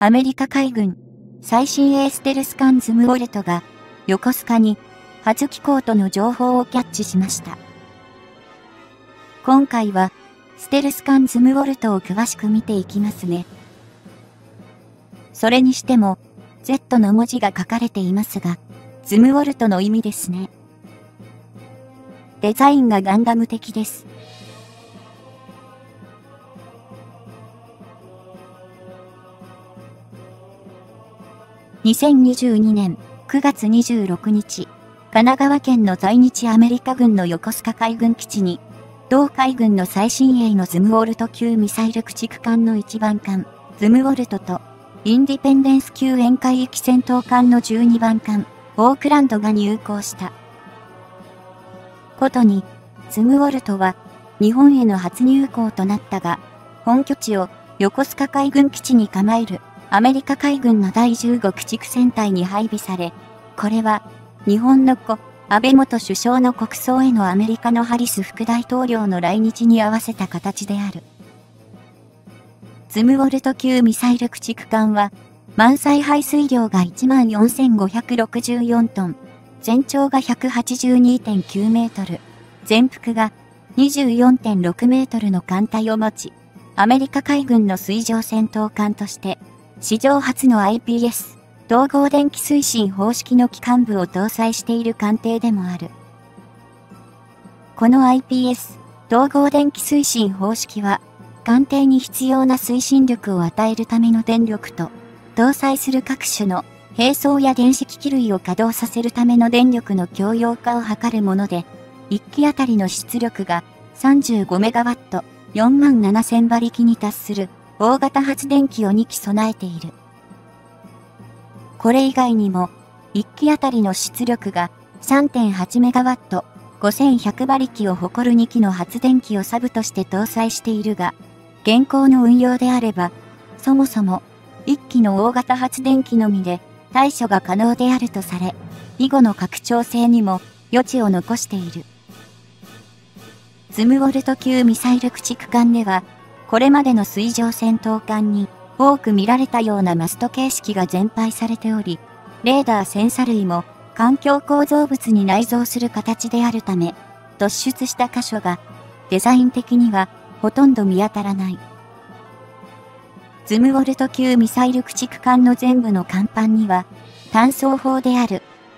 アメリカ海軍最新鋭ステルス艦ズムウォルトが横須賀に初寄港との情報をキャッチしました。今回はステルス艦ズムウォルトを詳しく見ていきますね。それにしても Z の文字が書かれていますが、ズムウォルトの意味ですね。デザインがガンダム的です。2022年9月26日、神奈川県の在日アメリカ軍の横須賀海軍基地に、同海軍の最新鋭のズムウォルト級ミサイル駆逐艦の1番艦、ズムウォルトと、インディペンデンス級沿海域戦闘艦の12番艦、オークランドが入港した。ことに、ズムウォルトは、日本への初入港となったが、本拠地を横須賀海軍基地に構える、アメリカ海軍の第15駆逐戦隊に配備され、これは、日本の故、安倍元首相の国葬へのアメリカのハリス副大統領の来日に合わせた形である。ズムウォルト級ミサイル駆逐艦は、満載排水量が 14,564 トン、全長が 182.9 メートル、全幅が 24.6 メートルの艦隊を持ち、アメリカ海軍の水上戦闘艦として、史上初の IPS、統合電気推進方式の機関部を搭載している艦艇でもある。この IPS、統合電気推進方式は、艦艇に必要な推進力を与えるための電力と、搭載する各種の兵装や電子機器類を稼働させるための電力の共用化を図るもので、1機あたりの出力が35メガワット、47,000馬力に達する大型発電機を2機備えている。これ以外にも、1機あたりの出力が 3.8 メガワット、5100馬力を誇る2機の発電機をサブとして搭載しているが、現行の運用であれば、そもそも1機の大型発電機のみで対処が可能であるとされ、以後の拡張性にも余地を残している。ズムウォルト級ミサイル駆逐艦では、これまでの水上戦闘艦に多く見られたようなマスト形式が全廃されており、レーダーセンサ類も環境構造物に内蔵する形であるため、突出した箇所がデザイン的にはほとんど見当たらない。ズムウォルト級ミサイル駆逐艦の全部の甲板には、単装砲である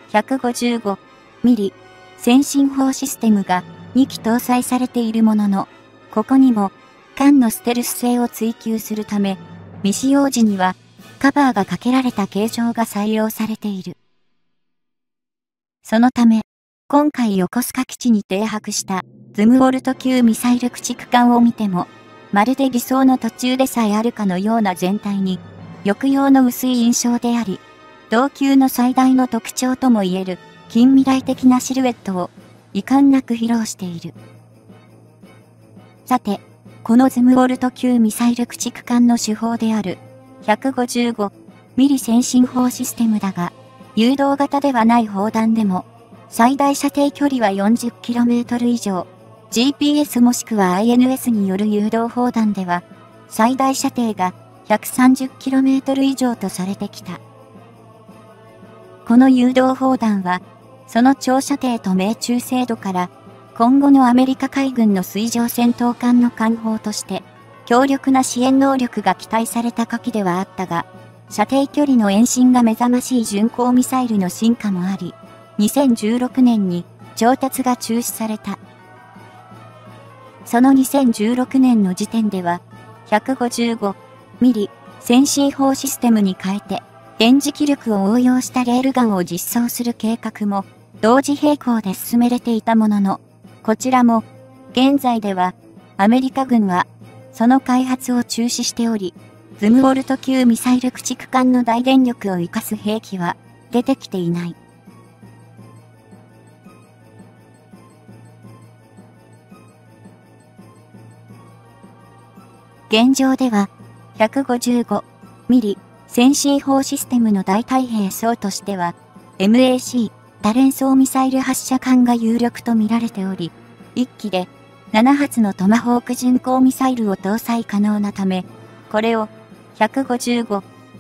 155ミリ先進砲システムが2機搭載されているものの、ここにも艦のステルス性を追求するため、未使用時にはカバーがかけられた形状が採用されている。そのため、今回横須賀基地に停泊したズムウォルト級ミサイル駆逐艦を見ても、まるで理想の途中でさえあるかのような全体に、抑揚の薄い印象であり、同級の最大の特徴ともいえる近未来的なシルエットを遺憾なく披露している。さて、このズムウォルト級ミサイル駆逐艦の手法である155ミリ先進砲システムだが、誘導型ではない砲弾でも、最大射程距離は 40km 以上、GPS もしくは INS による誘導砲弾では、最大射程が 130km 以上とされてきた。この誘導砲弾は、その長射程と命中精度から、今後のアメリカ海軍の水上戦闘艦の艦砲として、強力な支援能力が期待された下記ではあったが、射程距離の延伸が目覚ましい巡航ミサイルの進化もあり、2016年に調達が中止された。その2016年の時点では、155ミリ先進砲システムに変えて、電磁気力を応用したレールガンを実装する計画も同時並行で進められていたものの、こちらも現在ではアメリカ軍はその開発を中止しており、ズムウォルト級ミサイル駆逐艦の大電力を生かす兵器は出てきていない。現状では155ミリ先進砲システムの大隊兵装としては MAC 多連装ミサイル発射艦が有力と見られており、1機で7発のトマホーク巡航ミサイルを搭載可能なため、これを155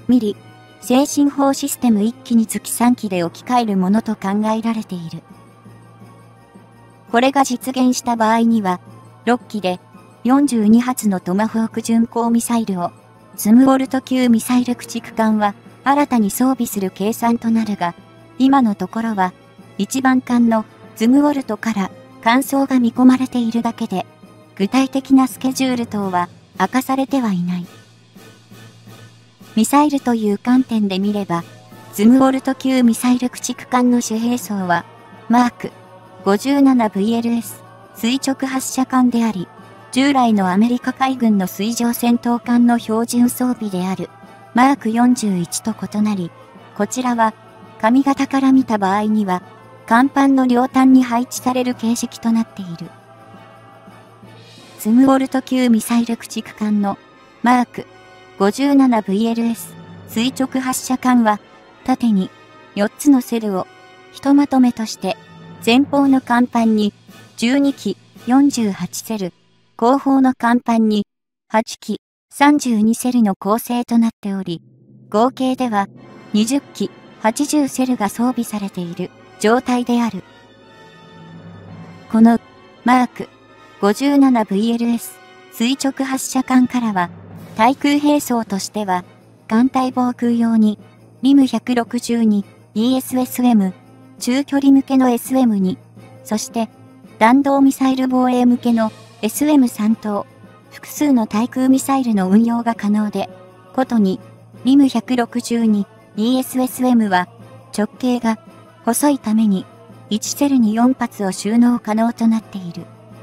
ミリ、精神砲システム1機につき3機で置き換えるものと考えられている。これが実現した場合には、6機で42発のトマホーク巡航ミサイルを、ズムウォルト級ミサイル駆逐艦は新たに装備する計算となるが、今のところは、1番艦のズムウォルトから艦装が見込まれているだけで、具体的なスケジュール等は明かされてはいない。ミサイルという観点で見れば、ズムウォルト級ミサイル駆逐艦の主兵装は、マーク 57VLS 垂直発射艦であり、従来のアメリカ海軍の水上戦闘艦の標準装備である、マーク41と異なり、こちらは、髪型から見た場合には、甲板の両端に配置される形式となっている。ズムウォルト級ミサイル駆逐艦のマーク 57VLS 垂直発射艦は、縦に4つのセルをひとまとめとして、前方の甲板に12機48セル、後方の甲板に8機32セルの構成となっており、合計では20機80セルが装備されている状態である。このマーク 57VLS 垂直発射艦からは、対空兵装としては、艦隊防空用にリム162 ESSM 中距離向けの SM2、そして弾道ミサイル防衛向けの SM3 等、複数の対空ミサイルの運用が可能で、ことにリム162 ESSM は直径が細いために1セルに4発を収納可能となっている。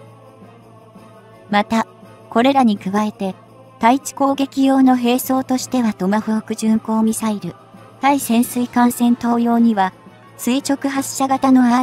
また、これらに加えて、対地攻撃用の兵装としてはトマホーク巡航ミサイル、対潜水艦戦闘用には、垂直発射型の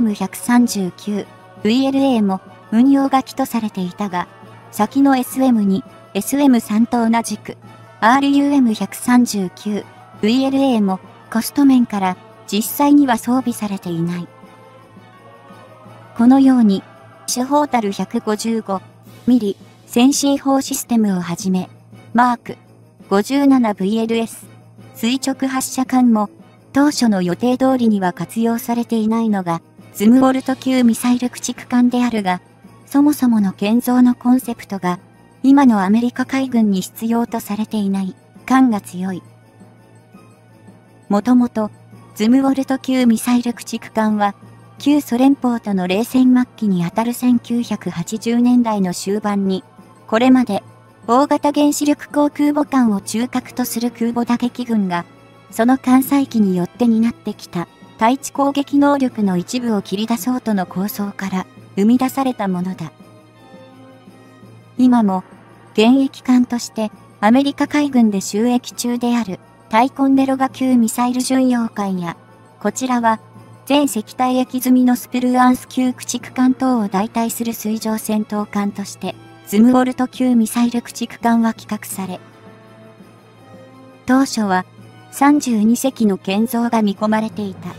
RUM139VLA も運用が基とされていたが、先の SM2、SM3 と同じく、RUM139VLA もコスト面から実際には装備されていない。このように、主砲たる155ミリ先進砲システムをはじめ、マーク 57VLS 垂直発射艦も当初の予定通りには活用されていないのがズムウォルト級ミサイル駆逐艦であるが、そもそもの建造のコンセプトが今のアメリカ海軍に必要とされていない感が強い。もともとズムウォルト級ミサイル駆逐艦は旧ソ連邦との冷戦末期にあたる1980年代の終盤に、これまで大型原子力航空母艦を中核とする空母打撃群が、その艦載機によって担ってきた対地攻撃能力の一部を切り出そうとの構想から生み出されたものだ。今も現役艦としてアメリカ海軍で就役中であるタイコンデロガ級ミサイル巡洋艦や、こちらは全石体液済みのスプルーアンス級駆逐艦等を代替する水上戦闘艦として、ズムウォルト級ミサイル駆逐艦は規格され、当初は32隻の建造が見込まれていた。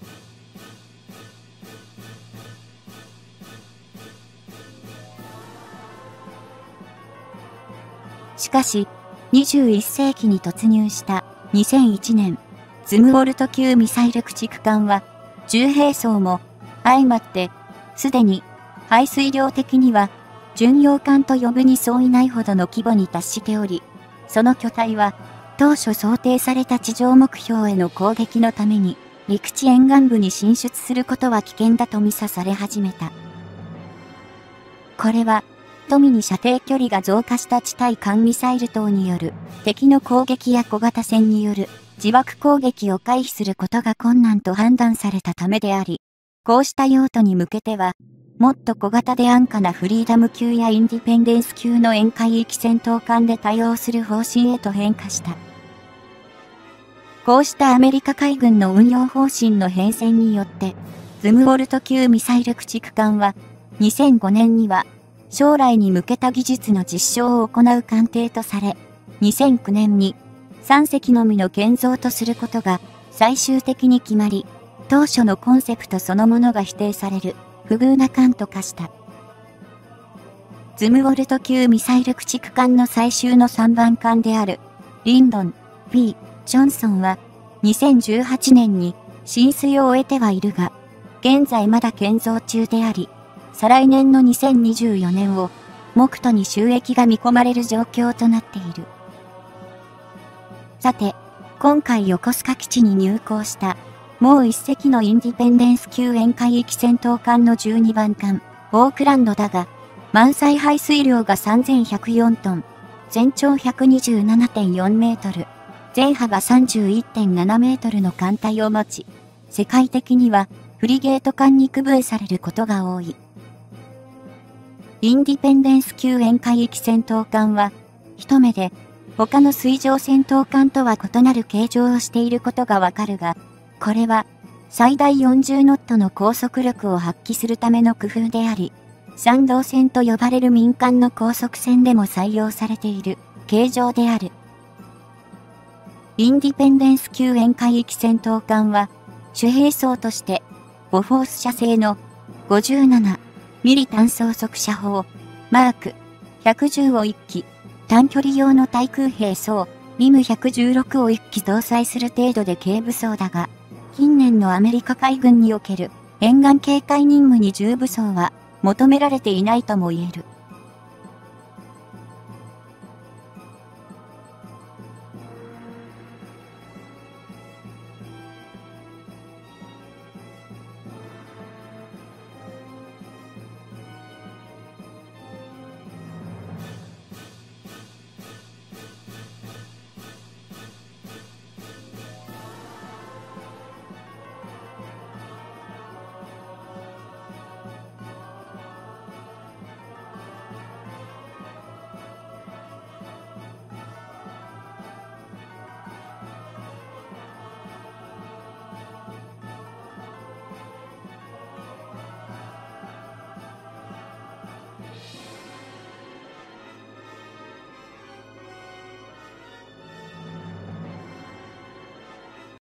しかし、21世紀に突入した2001年、ズムウォルト級ミサイル駆逐艦は、重兵装も相まって、すでに排水量的には巡洋艦と呼ぶに相違ないほどの規模に達しており、その巨体は当初想定された地上目標への攻撃のために陸地沿岸部に進出することは危険だと見さされ始めた。これは、富に射程距離が増加した地対艦ミサイル等による敵の攻撃や小型船による自爆攻撃を回避することが困難と判断されたためであり、こうした用途に向けては、もっと小型で安価なフリーダム級やインディペンデンス級の沿海域戦闘艦で対応する方針へと変化した。こうしたアメリカ海軍の運用方針の変遷によって、ズムウォルト級ミサイル駆逐艦は、2005年には、将来に向けた技術の実証を行う艦艇とされ、2009年に3隻のみの建造とすることが最終的に決まり、当初のコンセプトそのものが否定される不遇な艦と化した。ズムウォルト級ミサイル駆逐艦の最終の3番艦であるリンドン P ジョンソンは2018年に進水を終えてはいるが、現在まだ建造中であり、再来年の2024年を目途に収益が見込まれる状況となっている。さて、今回横須賀基地に入港したもう一隻のインディペンデンス級沿海域戦闘艦の12番艦、オークランドだが、満載排水量が3104トン、全長127.4メートル、全波が 31.7 メートルの艦隊を持ち、世界的にはフリゲート艦に区分されることが多い。インディペンデンス級沿海域戦闘艦は、一目で他の水上戦闘艦とは異なる形状をしていることがわかるが、これは最大40ノットの高速力を発揮するための工夫であり、賛同船と呼ばれる民間の高速船でも採用されている形状である。インディペンデンス級沿海域戦闘艦は、主兵装として、ボフォース社製の57ミリ単装速射砲、マーク110を1機、短距離用の対空兵装、リム116を1機搭載する程度で軽武装だが、近年のアメリカ海軍における沿岸警戒任務に重武装は求められていないとも言える。